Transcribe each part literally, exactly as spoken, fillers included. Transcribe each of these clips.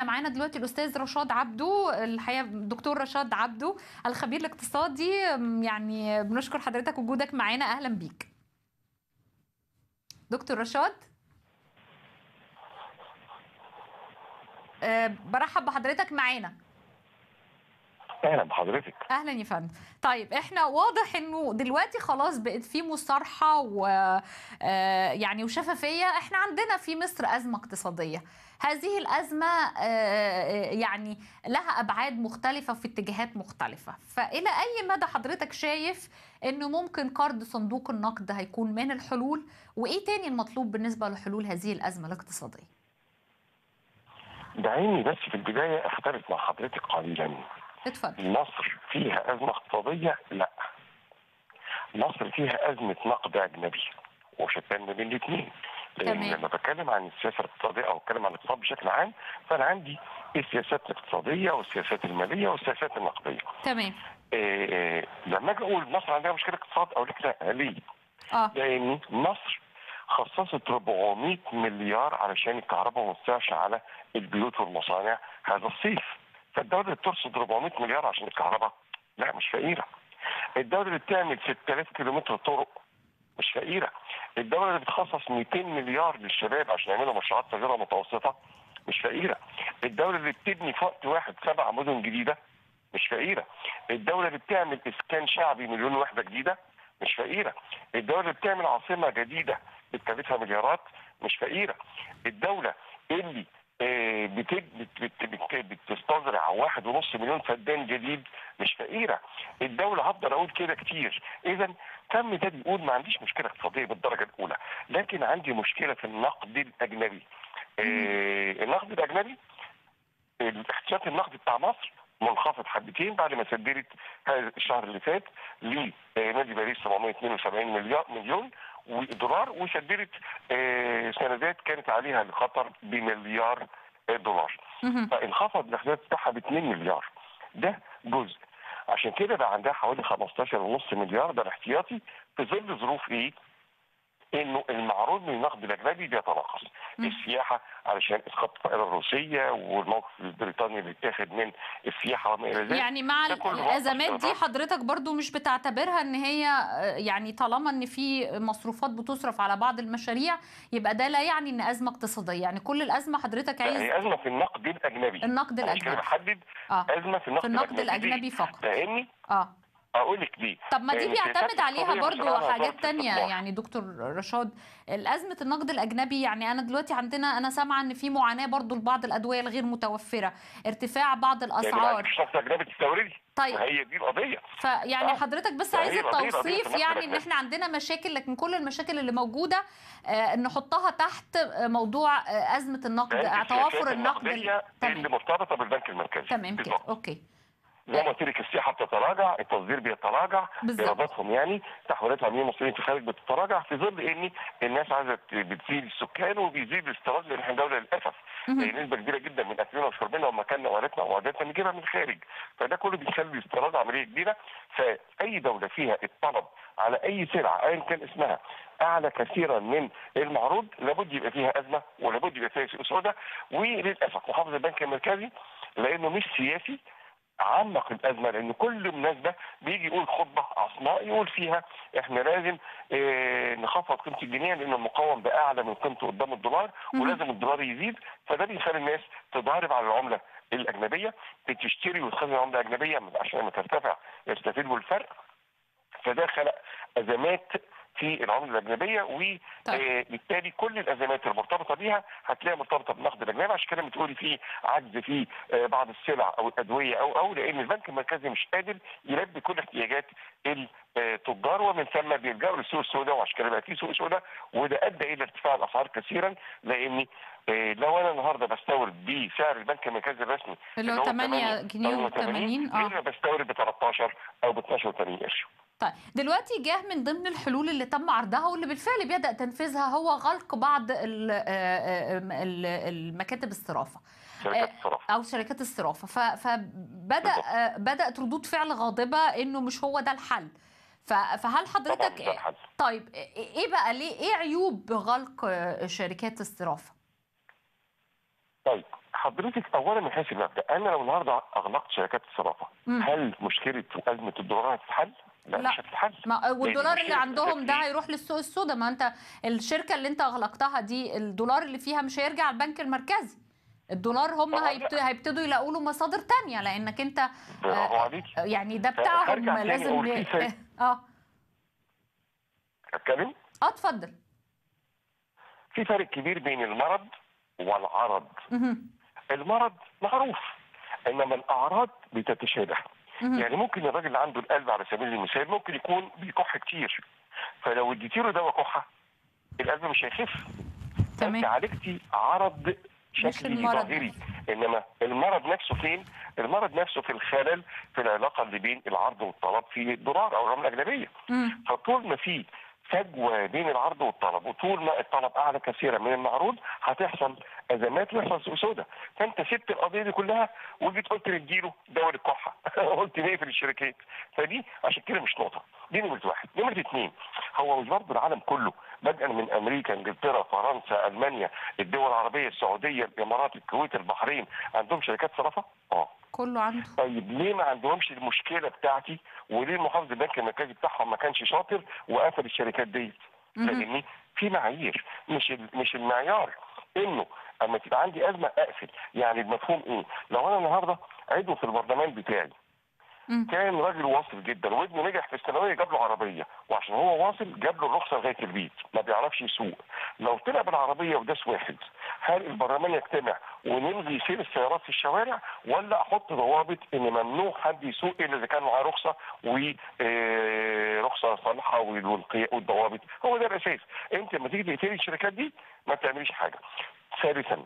معانا دلوقتي الاستاذ رشاد عبده، الحقيقه الدكتور رشاد عبده الخبير الاقتصادي. يعني بنشكر حضرتك وجودك معانا، اهلا بيك دكتور رشاد. أه برحب بحضرتك معانا. اهلا بحضرتك. اهلا يا فندم. طيب احنا واضح انه دلوقتي خلاص بقت في مصارحه و يعني وشفافيه. احنا عندنا في مصر ازمه اقتصاديه، هذه الازمه يعني لها ابعاد مختلفه في اتجاهات مختلفه، فالى اي مدى حضرتك شايف انه ممكن قرض صندوق النقد هيكون من الحلول، وايه تاني المطلوب بالنسبه لحلول هذه الازمه الاقتصاديه؟ دعيني بس في البدايه اختلف مع حضرتك قليلا. اتفضل. مصر فيها ازمه اقتصاديه؟ لا، مصر فيها ازمه نقد اجنبي، وشتان ما بين الاثنين. لان لما بتكلم عن السياسه الاقتصاديه او اتكلم عن الاقتصاد بشكل عام، فانا عندي السياسات الاقتصاديه والسياسات الماليه والسياسات النقديه. تمام. إيه لما اجي اقول مصر عندها مشكله اقتصاد اقول لك لا، ليه؟ اه لان مصر خصصت أربعمائة مليار علشان الكهرباء ما توسعش على البيوت والمصانع هذا الصيف. فالدوله اللي بترصد أربعمائة مليار عشان الكهرباء لا مش فقيره. الدوله اللي بتعمل ستة آلاف كيلومتر طرق مش فقيره. الدوله اللي بتخصص مئتين مليار للشباب عشان يعملوا مشروعات صغيره ومتوسطه مش فقيره. الدوله اللي بتبني في وقت واحد سبع مدن جديده مش فقيره. الدوله اللي بتعمل اسكان شعبي مليون وحده جديده مش فقيره. الدوله اللي بتعمل عاصمه جديده بتكلفها مليارات مش فقيره. الدوله اللي بتستزرع واحد ونص مليون فدان جديد مش فقيره. الدوله هفضل اقول كده كتير. اذا تم ده بيقول ما عنديش مشكله اقتصاديه بالدرجه الاولى، لكن عندي مشكله في النقد الاجنبي. إيه النقد الاجنبي؟ احتياطي النقد بتاع مصر منخفض حبتين بعد ما سددت هذا الشهر اللي فات لنادي باريس سبعمائة واثنين وسبعين مليون دولار، وسددت سندات كانت عليها لقطر بمليار دولار. فانخفض الاحتياط بتاعها ب اثنين مليار. ده جزء. عشان كده بقى عندها حوالي خمستاشر ونص مليار ده الاحتياطي في ظل ظروف ايه؟ انه المعروض من النقد الاجنبي بيتناقص. السياحه علشان اسقاط الطائره الروسيه والموقف البريطاني اللي اتاخد من السياحه وما الى ذلك. يعني مع الازمات دي حضرتك برضو مش بتعتبرها ان هي يعني طالما ان في مصروفات بتصرف على بعض المشاريع يبقى ده لا يعني ان ازمه اقتصاديه؟ يعني كل الازمه حضرتك عايز هي ازمه في النقد الاجنبي. النقد الاجنبي. مش كده بحدد آه. ازمه في النقد, في النقد الاجنبي, الأجنبي فقط. لاني اه اقول لك دي طب ما دي بيعتمد عليها برضو حاجات تانية استثمار. يعني دكتور رشاد، الأزمة النقد الأجنبي يعني أنا دلوقتي عندنا أنا سامعة إن في معاناة برضو لبعض الأدوية الغير متوفرة، ارتفاع بعض الأسعار. يعني مش نقد أجنبي تستوردي. طيب هي دي القضية. فيعني آه. حضرتك بس عايز التوصيف يعني إن إحنا عندنا مشاكل، لكن كل المشاكل اللي موجودة آه نحطها تحت موضوع آه أزمة النقد، توافر النقد اللي مرتبطة بالبنك المركزي. تمام كده أوكي. زي ما قلت لك السياحه بتتراجع، التصدير بيتراجع، ايراداتهم يعني تحويلات العاملين المصريين في الخارج بتتراجع في ظل ان الناس عايزه بتزيد السكان وبيزيد الاستيراد، لان احنا دوله للاسف نسبه كبيره جدا من اكلنا وشربنا ومكاننا وعاداتنا وعاداتنا بنجيبها من الخارج، فده كله بيخلي الاستيراد عمليه كبيره. فاي دوله فيها الطلب على اي سلعه ايا كان اسمها اعلى كثيرا من المعروض لابد يبقى فيها ازمه ولابد يبقى فيها سوق سوداء. وللاسف محافظ البنك المركزي لانه مش سياسي عمق الازمه، لان كل مناسبه بيجي يقول خطبه عصماء يقول فيها احنا لازم اه نخفض قيمه الجنيه لان المقاوم بقى اعلى من قيمته قدام الدولار ولازم الدولار يزيد. فده بيخلي الناس تضارب على العمله الاجنبيه، تشتري وتخزن عمله اجنبيه عشان لما ترتفع يستفيدوا بالفرق. فده خلق ازمات في العمله الاجنبيه، وبالتالي كل الازمات المرتبطه بيها هتلاقيها مرتبطه بالنقد الاجنبي. عشان كده بتقولي في عجز في بعض السلع او الادويه او او لان البنك المركزي مش قادر يلبي كل احتياجات التجار، ومن ثم بيلجأوا للسوق السوداء، وعشان كده بقى في سوق سوداء، وده ادى الى ارتفاع الاسعار كثيرا. لاني لو انا النهارده بستورد بسعر البنك المركزي الرسمي اللي هو ثمانية جنيه وثمانين اه غير بستورد ب ثلاثتاشر او ب اتناشر وتمانين قرش. طيب دلوقتي جه من ضمن الحلول اللي تم عرضها واللي بالفعل بيبدأ تنفيذها هو غلق بعض المكاتب الصرافة شركات الصرافة او شركات الصرافة، فبدأ بدأت ردود فعل غاضبة انه مش هو ده الحل. فهل حضرتك الحل. طيب ايه بقى ليه ايه عيوب غلق شركات الصرافة؟ طيب حضرتك اولا من حيث المبدا، انا لو النهارده اغلقت شركات الصرافه، مم. هل مشكله ازمه الدولار هتتحل؟ لا, لا. مش هتتحل. ما والدولار اللي مشكله عندهم ده الاساس هيروح للسوق السوداء. ما انت الشركه اللي انت اغلقتها دي الدولار اللي فيها مش هيرجع البنك المركزي. الدولار هم طبعا هيبت... لا. هيبتدوا يلاقوا له مصادر تانية، لانك انت برافو آه، عليكي. يعني ده بتاعهم فهرجع تاني لازم اقول ي... في فرق. اه اتكلم. اه اتفضل. في فرق كبير بين المرض والعرض. مهم. المرض معروف، انما الاعراض بتتشابه. مهم. يعني ممكن الراجل اللي عنده القلب على سبيل المثال ممكن يكون بيكح كتير، فلو اديتي له دواء كحه القلب مش هيخف. فانت تمام. عالجتي عرض مش شكلي المرض ظاهري، نفسه. انما المرض نفسه فين؟ المرض نفسه في الخلل في العلاقه اللي بين العرض والطلب في الدولار او العمله الاجنبيه. مم. فطول ما في فجوه بين العرض والطلب، وطول ما الطلب اعلى كثيرا من المعروض، هتحصل ازمات ويحصل سوق سوداء. فانت سبت القضيه دي كلها وجيت قلت نديله دواء الكحه قلت نقفل الشركات. فدي عشان كده مش نقطه. دي نمره واحد. نمره اثنين، هو مش برضه العالم كله بدءا من امريكا، انجلترا، فرنسا، المانيا، الدول العربيه، السعوديه، الامارات، الكويت، البحرين، عندهم شركات صرافه؟ اه. كله عنده. طيب ليه ما عندهمش المشكله بتاعتي؟ وليه محافظ البنك المركزي بتاعهم ما كانش شاطر وقفل الشركات دي؟ لان في معايير، مش مش المعيار انه اما تبقى عندي ازمه اقفل. يعني المفهوم ايه؟ لو انا النهارده عضو في البرلمان بتاعي مم. كان راجل واصل جدا وابنه نجح في الثانويه جاب له عربيه، وعشان هو واصل جاب له الرخصه لغايه البيت، ما بيعرفش يسوق. لو طلع بالعربيه وداس واحد، هل البرلمان يجتمع ونلغي سير السيارات في الشوارع، ولا احط ضوابط ان ممنوع حد يسوق الا اذا كان معاه رخصه ورخصه صالحه والضوابط؟ هو ده الاساس. انت لما تيجي تقفلي الشركات دي ما بتعمليش حاجه. ثالثا،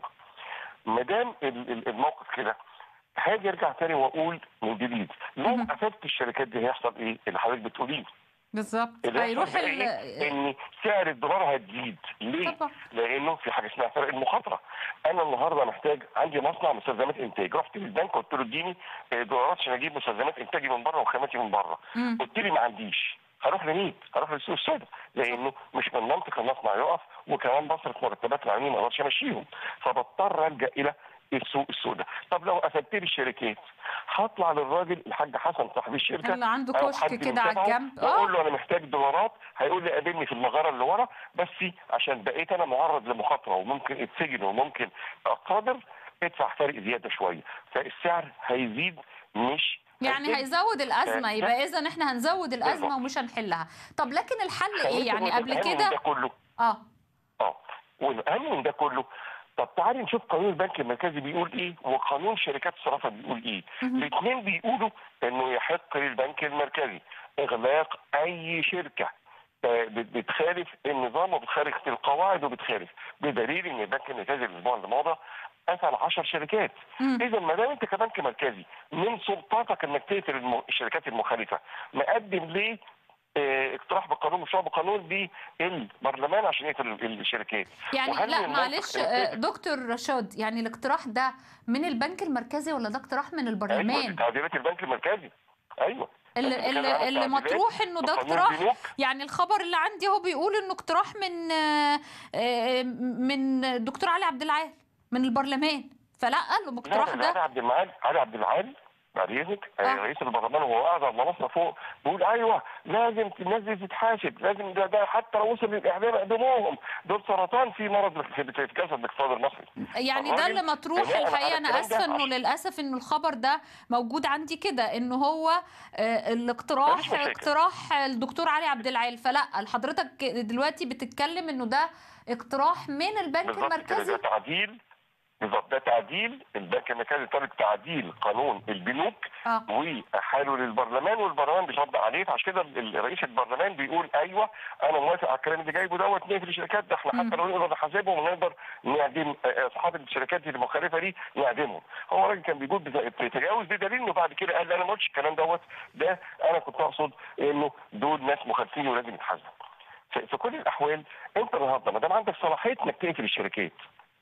ما دام الموقف كده، هاجي ارجع تاني واقول من جديد، لو مهم. قفلت الشركات دي هيحصل ايه؟ اللي حضرتك بتقوليه. بالظبط. اللي هيروح هيحصل بقى ال... ايه؟ ان سعر الدولار هتزيد. ليه؟ طبعا. لانه في حاجه اسمها فرق المخاطره. انا النهارده محتاج، عندي مصنع مستلزمات انتاج، رحت للبنك قلت له اديني دولارات عشان اجيب مستلزمات انتاجي من بره وخاماتي من بره. مم. قلت لي ما عنديش. هروح لمين؟ هروح للسوق السوداء، لانه مش من منطق المصنع يقف، وكمان بصرف مرتبات العاملين ما اقدرش امشيهم، فبضطر الجا الى السوق السوداء. طب لو قفلت لي الشركات، هطلع للراجل الحاج حسن صاحب الشركه اللي عنده او كشك حد كده من على تبعه الجنب. واقول اه له انا محتاج دولارات، هيقول لي قابلني في المغاره اللي ورا، بس عشان بقيت انا معرض لمخاطره وممكن اتسجن وممكن اقادر ادفع فرق زياده شويه، فالسعر هيزيد مش يعني هيقل. هيزود الازمه. فده يبقى اذا احنا هنزود الازمه بالظبط. ومش هنحلها. طب لكن الحل ايه خليكي يعني النقطة قبل الأهم من كده؟ ده كله. اه اه والاهم من ده كله، طب تعالي نشوف قانون البنك المركزي بيقول ايه وقانون شركات الصرافه بيقول ايه. مهم. الاثنين بيقولوا انه يحق للبنك المركزي اغلاق اي شركه آه، بت- بتخالف النظام وبتخالف القواعد وبتخالف، بدليل ان البنك المركزي الاسبوع اللي مضى قفل عشر شركات. مم. اذا ما دام انت كبنك مركزي من سلطاتك انك تقفل الم- الشركات المخالفه، مقدم ليه آه، اقتراح بقانون مشروع بقانون للبرلمان عشان يقفل ال- الشركات؟ يعني وهل لا من المنطق معلش انك آه، تقفل؟ دكتور رشاد، يعني الاقتراح ده من البنك المركزي ولا ده اقتراح من ايوه، دي البرلمان؟ تعديلات البنك المركزي. ايوه انت اللي, بتتكلم اللي, على اللي التعديلات مطروح انه في ده قانون اقتراح. البنوك. يعني الخبر اللي عندي هو بيقول انه اقتراح من آه، آه، من الدكتور علي عبد العال من البرلمان. فلا قال له لا الاقتراح لا لا، علي ده. عبد العال، علي عبد العال بعد اذنك آه، اه رئيس البرلمان وهو قاعد على المنصه فوق بيقول ايوه لازم الناس دي تتحاسب، لازم ده, ده حتى لو وصل للاعدام اقدموهم، دول سرطان في مرض في في جسد الاقتصاد المصري. يعني ده الراجل اللي مطروح. بناء على الحقيقه انا الكلام ده اسفه انه عشان للاسف انه الخبر ده موجود عندي كده انه هو آه، مفيش الاقتراح مشاكل. اقتراح الدكتور علي عبد العال. فلا حضرتك دلوقتي بتتكلم انه ده اقتراح من البنك بالظبط كده، ده المركزي. تعديل. بالظبط ده تعديل. البنك المركزي طالب تعديل قانون البنوك اه وحاله للبرلمان، والبرلمان بيصدق عليه. عشان كده ال- رئيس البرلمان بيقول ايوه انا موافق على الكلام اللي جايبه دوت نقفل الشركات ده، احنا حتى لو نقدر نحاسبهم ونقدر نعدم آه، اصحاب الشركات دي المخالفه دي نعدمهم. هو راجل كان بيقول بت- بتجاوز، بدليل انه بعد كده قال انا ما قلتش الكلام دوت، ده انا كنت اقصد انه دول ناس مخالفين ولازم يتحاسبوا. في في كل الاحوال انت النهارده ما دام عندك صلاحيه انك تقفل الشركات،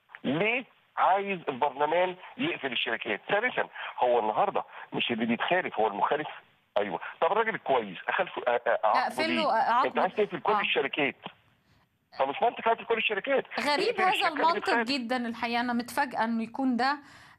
ليه عايز البرلمان يقفل الشركات؟ ثالثا، هو النهارده مش اللي بيتخالف هو المخالف؟ ايوه. طب الراجل الكويس اخلفه اعاقبه اقفل ليه؟ له انت عقبه. عايز تقفل كل اه الشركات. فمش منطق هات كل الشركات. غريب هذا المنطق جدا الحقيقه. انا متفاجئه انه يكون ده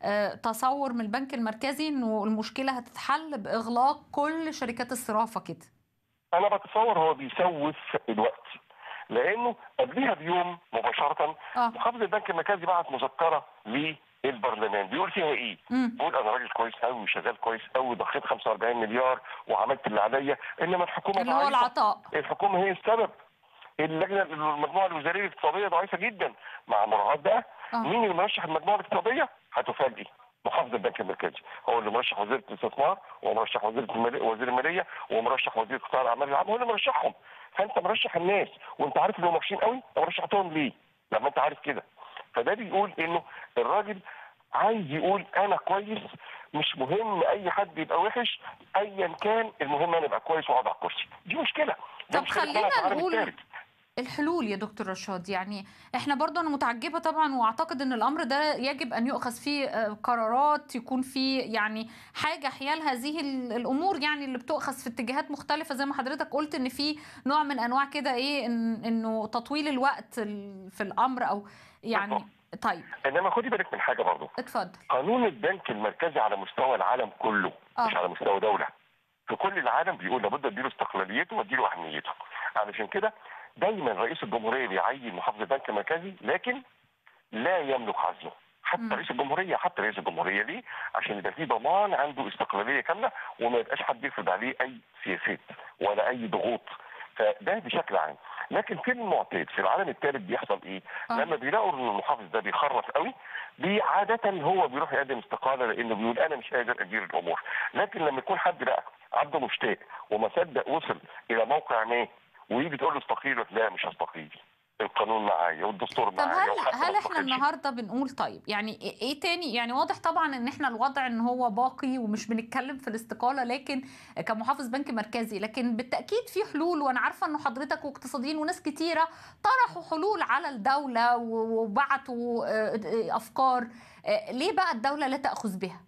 تصور من البنك المركزي انه المشكله هتتحل باغلاق كل شركات الصرافه كده. انا بتصور هو بيسوف الوقت، لانه قبلها بيوم مباشره آه. محافظ البنك المركزي بعت مذكره للبرلمان بيقول فيها ايه؟ بيقول انا راجل كويس قوي وشغال كويس قوي ضخيت خمسة وأربعين مليار وعملت اللي عليا، انما الحكومه اللي هو العطاء، الحكومه هي السبب. اللجنه المجموعه الوزاريه الاقتصاديه ضعيفه جدا. مع مراعاه ده آه. مين اللي مرشح المجموعه الاقتصاديه؟ هتفاجئي محافظ البنك المركزي هو اللي مرشح وزير الاستثمار ومرشح وزير الماليه وزير الماليه ومرشح وزير قطاع الاعمال العامه، هو اللي مرشحهم. فانت مرشح الناس وانت عارف انهم وحشين قوي، طب رشحتهم ليه؟ لما انت عارف كده. فده بيقول انه الراجل عايز يقول انا كويس، مش مهم اي حد يبقى وحش ايا كان، المهم انا ابقى كويس واقعد على الكرسي. دي مشكله. طب خلينا نقول الحلول يا دكتور رشاد. يعني احنا برضه انا متعجبه طبعا، واعتقد ان الامر ده يجب ان يؤخذ فيه قرارات، يكون فيه يعني حاجه حيال هذه الامور يعني اللي بتؤخذ في اتجاهات مختلفه، زي ما حضرتك قلت ان في نوع من انواع كده ايه إن انه تطويل الوقت في الامر او يعني بالضبط. طيب انما خدي بالك من حاجه برضه. اتفضل. قانون البنك المركزي على مستوى العالم كله آه. مش على مستوى دوله. في كل العالم بيقول لابد اديله استقلاليته واديله اهميته. علشان كده دايما رئيس الجمهوريه بيعين محافظ البنك المركزي، لكن لا يملك عزله. حتى م. رئيس الجمهوريه حتى رئيس الجمهوريه ليه؟ عشان يبقى في ضمان عنده استقلاليه كامله وما يبقاش حد يفرض عليه اي سياسات ولا اي ضغوط. فده بشكل عام. لكن في المعتاد في العالم الثالث بيحصل ايه؟ أه. لما بيلاقوا ان المحافظ ده بيخرف قوي عاده هو بيروح يقدم استقاله، لانه بيقول انا مش قادر ادير الامور. لكن لما يكون حد بقى عنده مشتاق وما صدق وصل الى موقع ما ويجي تقول له استقيل، لا مش هستقيل، القانون معايا والدستور معايا. طب هل هل احنا النهارده بنقول طيب يعني ايه تاني؟ يعني واضح طبعا ان احنا الوضع ان هو باقي ومش بنتكلم في الاستقاله لكن كمحافظ بنك مركزي، لكن بالتاكيد في حلول. وانا عارفه انه حضرتك واقتصاديين وناس كتيره طرحوا حلول على الدوله وبعتوا افكار. ليه بقى الدوله لا تاخذ بها؟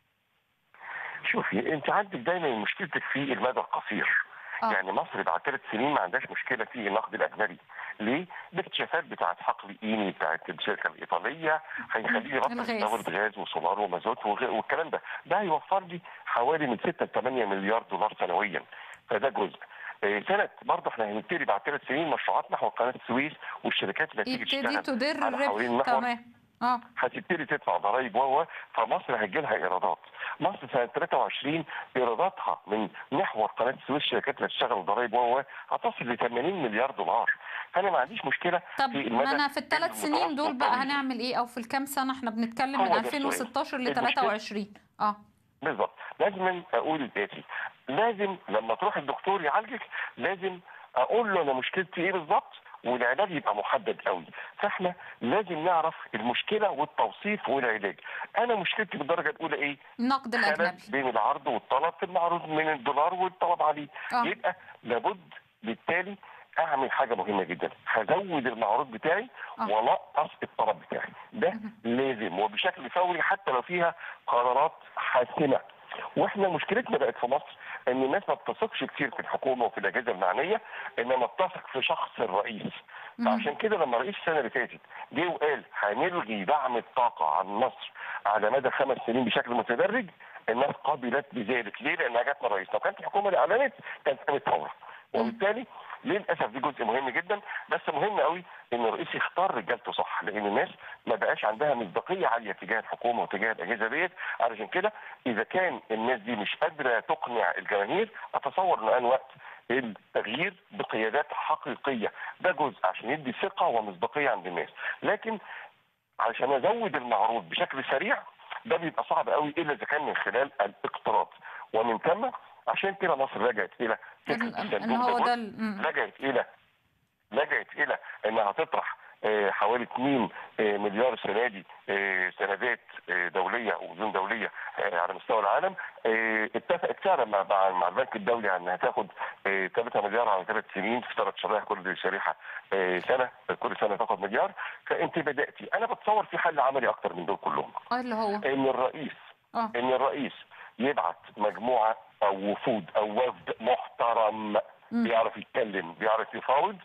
شوفي انت عندك دايما مشكلتك في المدى القصير. آه. يعني مصر بعد ثلاث سنين ما عندهاش مشكله في النقد الاجنبي. ليه؟ الاكتشافات بتاعت حقل ايني بتاعت الشركه الايطاليه هيخلي لي بطل استورد غاز وسولار ومازوت والكلام ده، ده هيوفر لي حوالي من ستة ل ثمانية مليار دولار سنويا. فده جزء. سنه برضه احنا هنبتدي بعد ثلاث سنين مشروعات نحو قناه السويس والشركات اللي هتيجي تشتغل على حوالين المحور اه هتبتدي تدفع ضرائب و فمصر هيجي لها ايرادات. مصر سنه ثلاثة وعشرين ايراداتها من محور قناه السويس الشركات اللي هتشتغل ضرائب و هتصل ل ثمانين مليار دولار. فانا ما عنديش مشكله. طب في ما انا في الثلاث سنين دول بقى هنعمل ايه؟ او في الكام سنه؟ احنا بنتكلم من ألفين وستاشر ل ثلاثة وعشرين. اه بالظبط. لازم اقول الاتي، لازم لما تروح الدكتور يعالجك لازم اقول له انا مشكلتي ايه بالظبط والعلاج يبقى محدد قوي. فاحنا لازم نعرف المشكله والتوصيف والعلاج. انا مشكلتي بالدرجه الاولى ايه؟ النقد الاجنبي بين العرض والطلب في المعروض من الدولار والطلب عليه. آه. يبقى لابد بالتالي اعمل حاجه مهمه جدا، هزود المعروض بتاعي آه. ونقص الطلب بتاعي. ده آه. لازم وبشكل فوري حتى لو فيها قرارات حاسمه. واحنا مشكلتنا بقت في مصر ان الناس ما بتثقش كتير في الحكومه وفي الاجهزه المعنيه، انما بتثق في شخص الرئيس. فعشان كده لما رئيس السنه اللي فاتت جه وقال هنلغي دعم الطاقه عن مصر على مدى خمس سنين بشكل متدرج، الناس قبلت بذلك. ليه؟ لانها جت من الرئيس. لو كانت الحكومه اللي اعلنت كانت قامت ثوره. وبالتالي للاسف دي جزء مهم جدا. بس مهم قوي ان الرئيس يختار رجالته صح، لان الناس ما بقاش عندها مصداقيه عاليه تجاه الحكومه وتجاه الاجهزه ديت. علشان كده اذا كان الناس دي مش قادره تقنع الجماهير، اتصور ان ان وقت التغيير بقيادات حقيقيه. ده جزء عشان يدي ثقه ومصداقيه عند الناس. لكن عشان ازود المعروض بشكل سريع ده بيبقى صعب قوي الا اذا كان من خلال الاقتراض. ومن ثم عشان كده مصر لجأت الى فكره الصندوق ده، لجأت الى لجأت الى انها تطرح حوالي اثنين مليار السنه دي سندات دوليه وبنوك دوليه على مستوى العالم. اتفقت فعلا مع مع البنك الدولي انها تاخد ثلاثة مليار على ثلاث سنين في ثلاث شرائح، كل شريحه سنه، كل سنه تاخد مليار. فانت بداتي. انا بتصور في حل عملي اكتر من دول كلهم، اللي هو ان الرئيس أوه. ان الرئيس يبعت مجموعه او وفود او وفد محترم م. بيعرف يتكلم بيعرف يفاوض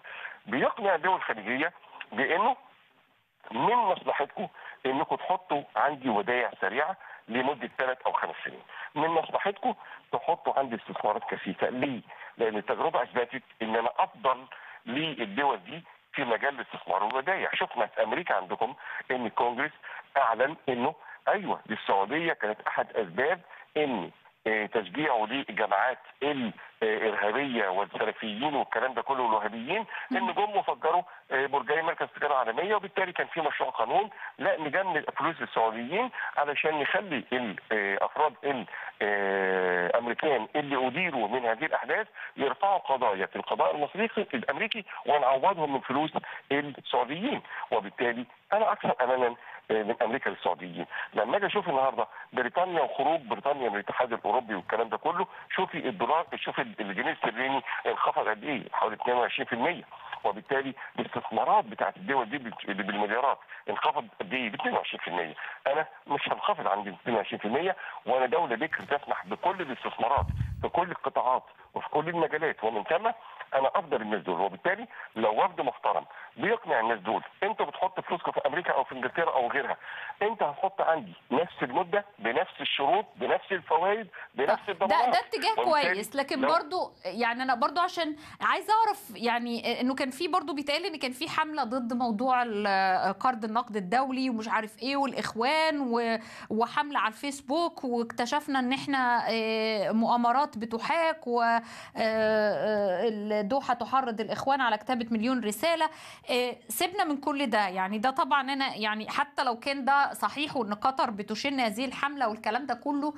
بيقنع الدول الخليجيه بانه من مصلحتكم انكم تحطوا عندي ودائع سريعه لمده ثلاث او خمس سنين. من مصلحتكم تحطوا عندي استثمارات كثيفه. ليه؟ لان التجربه اثبتت ان انا افضل للدول دي في مجال الاستثمار والودائع. شفنا في امريكا عندكم ان الكونجرس اعلن انه ايوه دي السعوديه كانت احد اسباب ان تشجيعه للجماعات الارهابيه والسلفيين والكلام ده كله والوهابيين ان جم وفجروا برجين مركز تجاره عالميه، وبالتالي كان في مشروع قانون لا نجمد فلوس السعوديين علشان نخلي الافراد الامريكان اللي اديروا من هذه الاحداث يرفعوا قضايا في القضاء المصري الامريكي ونعوضهم من فلوس السعوديين. وبالتالي انا اكثر امانا من امريكا للسعوديين. لما اجي اشوف النهارده بريطانيا وخروج بريطانيا من الاتحاد الاوروبي والكلام ده كله، شوفي الدولار، شوفي الجنيه الاسترليني انخفض قد ايه؟ حوالي اثنين وعشرين بالمئة. وبالتالي الاستثمارات بتاعت الدول دي اللي بالمليارات انخفض قد ايه؟ ب اثنين وعشرين بالمئة. انا مش هنخفض عندي اثنين وعشرين بالمئة وانا دوله بكر تسمح بكل الاستثمارات في كل القطاعات وفي كل المجالات، ومن ثم انا افضل الناس دول. وبالتالي لو وفد محترم بيقنع الناس دول انت بتحط فلوسكم في امريكا او في انجلترا او غيرها، انت هتحط عندي نفس المده بنفس الشروط بنفس الفوائد بنفس الضمانات. ده ده اتجاه كويس، لكن برضو يعني انا برضو عشان عايزه اعرف يعني انه كان في برضو بيتقال ان كان في حمله ضد موضوع قرض النقد الدولي ومش عارف ايه والاخوان وحمله على الفيسبوك، واكتشفنا ان احنا مؤامرات بتحاك والدوحه تحرض الاخوان على كتابه مليون رساله. سيبنا من كل ده، يعني ده طبعا انا يعني حتى لو كان ده صحيح وان قطر بتشن هذه الحمله والكلام ده كله،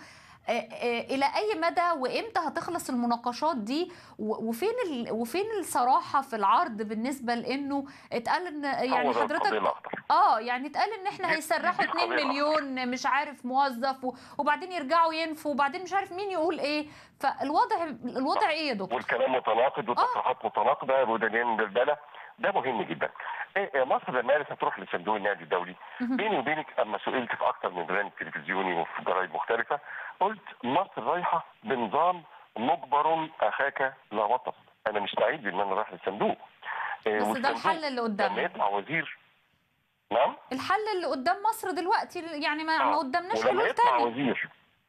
الى اي مدى وامتى هتخلص المناقشات دي؟ وفين ال... وفين الصراحه في العرض بالنسبه لانه اتقال ان يعني حضرتك اه يعني اتقال ان احنا هيسرحوا اتنين مليون مش عارف موظف وبعدين يرجعوا ينفوا وبعدين مش عارف مين يقول ايه. فالوضع الوضع ايه يا دكتور؟ والكلام متناقض وتصريحات آه. متناقضه ودانين بالبلة. ده مهم جدا. مصر لما قالت هتروح لصندوق النقد الدولي، بيني وبينك اما سئلت في اكثر من برنامج تلفزيوني وفي جرايد مختلفه قلت مصر رايحه بنظام مجبر اخاك لا بطل. انا مش سعيد ان انا رايح للصندوق. بس ده الحل اللي قدامنا. لما يطلع وزير نعم الحل اللي قدام مصر دلوقتي يعني ما, آه. ما قدامناش حلول تاني. وزير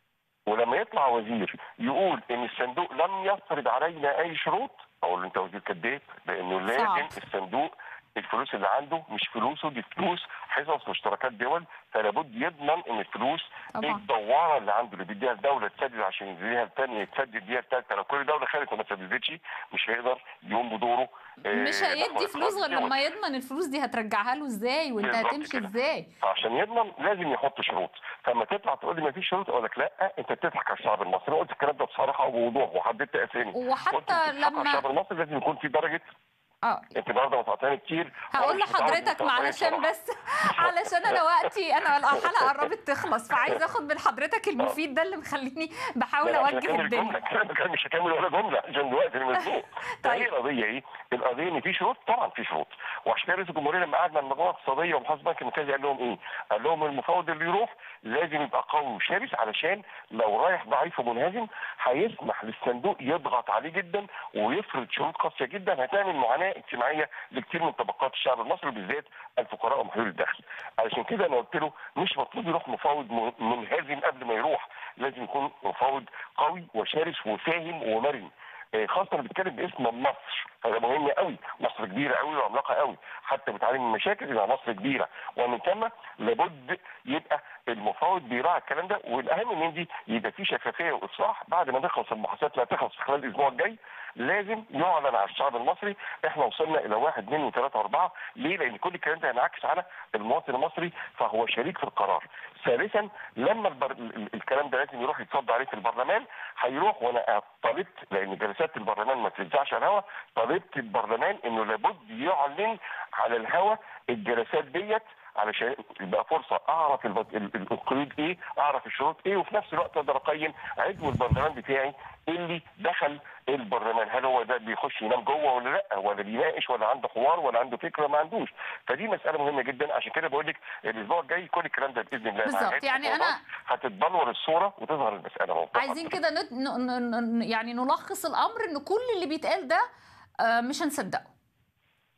ولما يطلع وزير يقول ان الصندوق لم يفرض علينا اي شروط، اقول له انت وزير كداب، لانه لازم الصندوق الفلوس اللي عنده مش فلوسه، دي فلوس حصص واشتراكات دول، فلا بد يضمن ان الفلوس الدواره اللي عنده اللي بيديها الدوله تسدد عشان يديها الثانيه تسدد بيها الثالثه. لو كل دوله خدت وما سددتش مش هيقدر يقوم بدوره. مش هيدي فلوس غير لما يضمن الفلوس دي هترجعها له ازاي وانت هتمشي ازاي. فعشان يضمن لازم يحط شروط. فلما تطلع تقول لي ما فيش شروط اقول لك لا انت بتضحك على الشعب المصري. قلت الكلام ده بصراحه وبوضوح وحددت اسامي. وحتى لما الشعب المصري لازم يكون في درجه اه انت برضه مقاطعني كتير. هقول لحضرتك معلشان بس علشان انا وقتي انا الحلقه قربت تخلص، فعايزه اخد من حضرتك المفيد ده اللي مخليني بحاول اوجه الدنيا. انا مش هكمل ولا جمله عشان الوقت المزنوق. طيب ايه القضيه ايه؟ القضيه ان في شروط، طبعا في شروط. وعشان كده رئيس الجمهوريه لما قعد مع المجموعه الاقتصاديه ومحافظ بنك المركزي قال لهم ايه؟ قال لهم المفاوض اللي يروح لازم يبقى قوي وشرس، علشان لو رايح ضعيف ومنهزم هيسمح للصندوق يضغط عليه جدا ويفرض شروط قاسيه جدا هتعمل معاناه اجتماعيه لكثير من طبقات الشعب المصري بالذات الفقراء ومحدودي الدخل. علشان كده انا قلت له مش مطلوب يروح مفاوض منهزم قبل ما يروح، لازم يكون مفاوض قوي وشرس وفاهم ومرن، خاصه اللي بيتكلم باسم مصر. هذا مهم قوي. مصر كبيره قوي وعملاقه قوي، حتى بتعاني من مشاكل يبقى مصر كبيره، ومن ثم لابد يبقى المفاوض بيراعي الكلام ده. والاهم من دي يبقى في شفافيه واصلاح. بعد ما تخلص المحادثات لا تخلص خلال الاسبوع الجاي لازم يعلن على الشعب المصري احنا وصلنا الى واحد اثنين وثلاثه واربعه. ليه؟ لان كل الكلام ده ينعكس على المواطن المصري فهو شريك في القرار. ثالثا لما البر... الكلام ده لازم يروح يتصدى عليه في البرلمان، هيروح وانا طالبت لان جلسات البرلمان ما تتذاعش على الهواء، طالبت البرلمان انه لابد يعلن على الهواء الجلسات ديت علشان يبقى فرصه اعرف القيود ايه، اعرف الشروط ايه، وفي نفس الوقت اقدر اقيم عضو البرلمان بتاعي اللي دخل البرلمان هل هو ده بيخش ينام جوه ولا لا، ولا بيناقش ولا عنده حوار ولا عنده فكره ما عندوش. فدي مساله مهمه جدا. عشان كده بقول لك الاسبوع الجاي كل الكلام ده باذن الله بالظبط. يعني انا هتتبلور الصوره وتظهر المساله موضوع. عايزين كده نت... ن... ن... يعني نلخص الامر ان كل اللي بيتقال ده مش هنصدقه.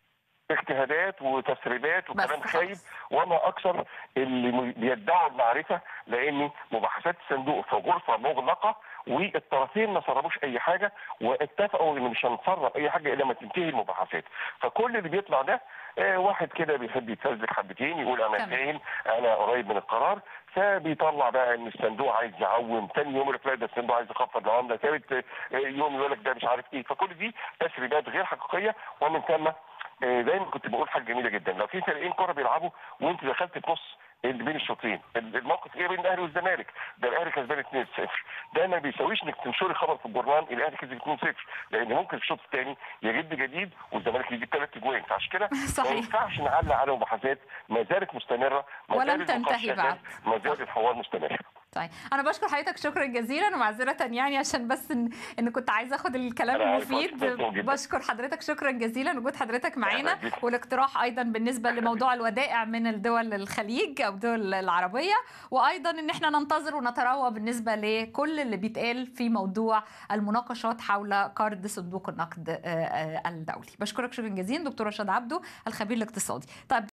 اجتهادات وتسريبات وكلام بس خايب، خلاص. وما اكثر اللي م- بيدعوا المعرفه، لان مباحثات الصندوق في غرفه مغلقه والطرفين ما سربوش اي حاجه، واتفقوا ان مش هنسرب اي حاجه الا لما تنتهي المباحثات. فكل اللي بيطلع ده آه، واحد كده بيحب يتفزلك حبتين، يقول انا تمام. فاهم، انا قريب من القرار، فبيطلع بقى ان الصندوق عايز يعوم، ثاني يوم يقول لك لا ده الصندوق عايز يخفض العمله، ثالث آه، يوم يقول لك ده مش عارف ايه. فكل دي تسريبات غير حقيقيه، ومن ثم آه، دايما كنت بقول حاجه جميله جدا، لو في فريقين كوره بيلعبوا وانت دخلت في نص اللي بين الشوطين، الموقف ايه بين الاهلي والزمالك؟ ده الاهلي كسبان اتنين صفر، ده ما بيساويش انك تنشري خبر في الجورنال الاهلي كسب اتنين صفر، لان ممكن في الشوط الثاني يجد جديد والزمالك يجيب ثلاث اجوان. فعشان كده ما صحيح. ينفعش نعلق على مباحثات ما زالت مستمره، ما ولم زال النقاش تنتهي شغال، بعد. ما زال صح. الحوار مستمر. طيب انا بشكر حضرتك شكرا جزيلا، ومعذره يعني عشان بس ان, إن كنت عايزه اخد الكلام أنا عارف المفيد. وقتك ممنوع جدا. بشكر حضرتك شكرا جزيلا وجود حضرتك معانا، أهلا بك. والاقتراح ايضا بالنسبه لموضوع الودائع من الدول الخليج او الدول العربيه، وايضا ان احنا ننتظر ونتروى بالنسبه لكل اللي بيتقال في موضوع المناقشات حول قرض صندوق النقد آه، آه، الدولي. بشكرك شكرا جزيلا دكتور رشاد عبده الخبير الاقتصادي. طيب